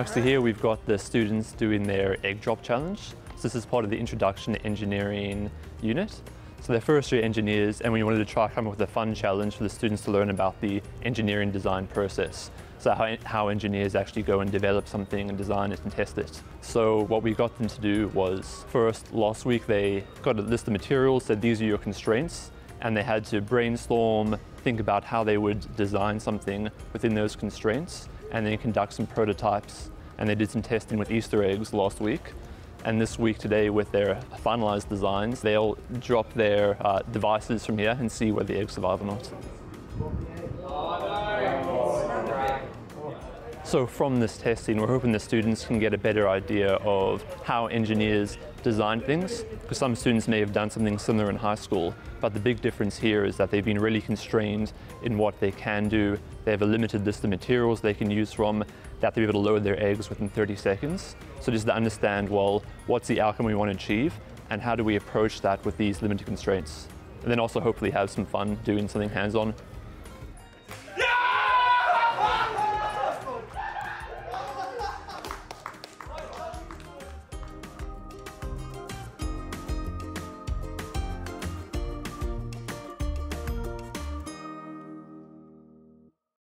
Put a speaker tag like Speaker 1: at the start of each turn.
Speaker 1: So here we've got the students doing their egg drop challenge. So this is part of the Introduction to Engineering unit. So they're first year engineers, and we wanted to try to come up with a fun challenge for the students to learn about the engineering design process. So how engineers actually go and develop something and design it and test it. So what we got them to do was, first, last week they got a list of materials, said these are your constraints, and they had to brainstorm, think about how they would design something within those constraints, and then conduct some prototypes. And they did some testing with Easter eggs last week. And this week today, with their finalized designs, they'll drop their devices from here and see whether the eggs survive or not. So from this testing, we're hoping the students can get a better idea of how engineers design things, because some students may have done something similar in high school, but the big difference here is that they've been really constrained in what they can do. They have a limited list of materials they can use from, that they're able to load their eggs within 30 seconds. So just to understand, well, what's the outcome we want to achieve, and how do we approach that with these limited constraints? And then also hopefully have some fun doing something hands-on.